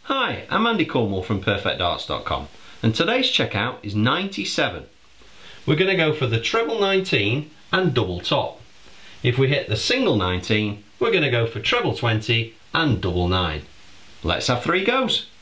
Hi, I'm Andy Cornwall from Perfectdarts.com and today's checkout is 97. We're going to go for the treble 19 and double top. If we hit the single 19, we're going to go for treble 20 and double 9. Let's have 3 goes.